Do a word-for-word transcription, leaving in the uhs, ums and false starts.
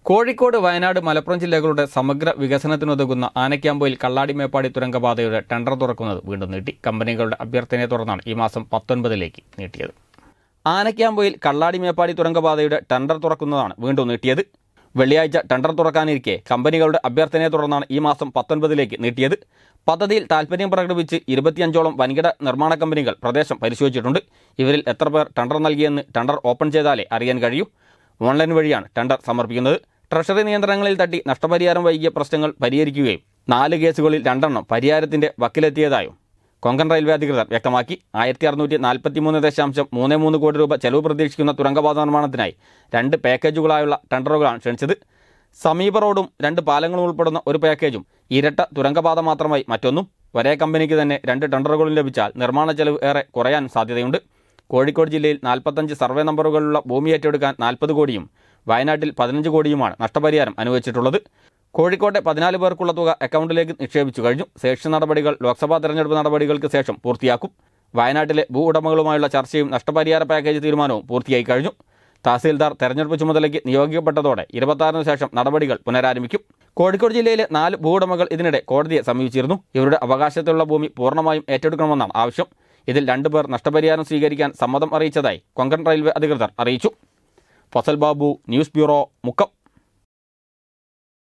കോഴിക്കോട്, വയനാട്, മലപ്പുറം ജില്ലകളുടെ സമഗ്ര വികസനത്തിനുതകുന്ന ആനക്കാമ്പൊയിൽ കള്ളാടി മേപ്പാടി തുരങ്കപാതയുടെ ടെൻഡർ തുറക്കുന്നത് വീണ്ടും നീട്ടി. കമ്പനികളുടെ അഭ്യർത്ഥനയെ തുടർന്നാണ് ഈ മാസം പത്തൊൻപതിലേക്ക് നീട്ടിയത്. ആനക്കാമ്പൊയിൽ കള്ളാടി മേപ്പാടി തുരങ്കപാതയുടെ ടെൻഡർ തുറക്കുന്നതാണ് വീണ്ടും നീട്ടിയത്. വെള്ളിയാഴ്ച ടെൻഡർ തുറക്കാനിരിക്കെ കമ്പനികളുടെ അഭ്യർത്ഥനയെ തുടർന്നാണ് ഈ മാസം പത്തൊൻപതിലേക്ക് നീട്ടിയത്. പദ്ധതിയിൽ താൽപര്യം പ്രകടിപ്പിച്ച് ഇരുപത്തിയഞ്ചോളം വൻകിട നിർമ്മാണ കമ്പനികൾ പ്രദേശം പരിശോധിച്ചിട്ടുണ്ട്. ഇവരിൽ എത്ര പേർ ടെൻഡർ നൽകിയെന്ന് ടെൻഡർ ഓപ്പൺ ചെയ്താലേ അറിയാൻ കഴിയൂ. ഓൺലൈൻ വഴിയാണ് ടെൻഡർ സമർപ്പിക്കുന്നത്. ട്രഷറി നിയന്ത്രണങ്ങളിൽ തട്ടി നഷ്ടപരിഹാരം വൈകിയ പ്രശ്നങ്ങൾ പരിഹരിക്കുകയും നാല് കേസുകളിൽ രണ്ടെണ്ണം പരിഹാരത്തിന്റെ വക്കിലെത്തിയതായും കൊങ്കൺ റെയിൽവേ അധികൃതർ വ്യക്തമാക്കി. ആയിരത്തി അറുന്നൂറ്റി നാൽപ്പത്തി മൂന്ന് ദശാംശം മൂന്ന് മൂന്ന് കോടി രൂപ ചെലവ് പ്രതീക്ഷിക്കുന്ന തുരങ്കപാത നിർമ്മാണത്തിനായി രണ്ട് പാക്കേജുകളായുള്ള ടെൻഡറുകളാണ് ക്ഷണിച്ചത്. സമീപ റോഡും രണ്ട് പാലങ്ങളും ഉൾപ്പെടുന്ന ഒരു പാക്കേജും ഇരട്ട തുരങ്കപാത മാത്രമായി മറ്റൊന്നും. ഒരേ കമ്പനിക്ക് തന്നെ രണ്ട് ടെൻഡറുകളും ലഭിച്ചാൽ നിർമ്മാണ ചെലവ് ഏറെ കുറയാൻ സാധ്യതയുണ്ട്. കോഴിക്കോട് ജില്ലയിൽ നാൽപ്പത്തഞ്ച് സർവേ നമ്പറുകളുള്ള ഭൂമി ഏറ്റെടുക്കാൻ നാൽപ്പത് കോടിയും വയനാട്ടിൽ പതിനഞ്ച് കോടിയുമാണ് നഷ്ടപരിഹാരം അനുവദിച്ചിട്ടുള്ളത്. കോഴിക്കോട്ടെ പതിനാല് പേർക്കുള്ള തുക അക്കൗണ്ടിലേക്ക് നിക്ഷേപിച്ചു കഴിഞ്ഞു. ശേഷ നടപടികൾ ലോക്സഭാ തെരഞ്ഞെടുപ്പ് നടപടികൾക്ക് ശേഷം പൂർത്തിയാക്കും. വയനാട്ടിലെ ഭൂ ഉടമകളുമായുള്ള ചർച്ചയും നഷ്ടപരിഹാര പാക്കേജ് തീരുമാനവും പൂർത്തിയായി കഴിഞ്ഞു. തഹസീൽദാർ തെരഞ്ഞെടുപ്പ് ചുമതലയ്ക്ക് നിയോഗിക്കപ്പെട്ടതോടെ ഇരുപത്തിയാറിന് ശേഷം നടപടികൾ പുനരാരംഭിക്കും. കോഴിക്കോട് ജില്ലയിലെ നാല് ഭൂ ഉടമകൾ ഇതിനിടെ കോടതിയെ സമീപിച്ചിരുന്നു. ഇവരുടെ അവകാശത്തിലുള്ള ഭൂമി പൂർണ്ണമായും ഏറ്റെടുക്കണമെന്നാണ് ആവശ്യം. ഇതിൽ രണ്ടുപേർ നഷ്ടപരിഹാരം സ്വീകരിക്കാൻ സമ്മതം അറിയിച്ചതായി കൊങ്കൺ റെയിൽവേ അധികൃതർ അറിയിച്ചു. Fazal Babu, news bureau, Mukkam.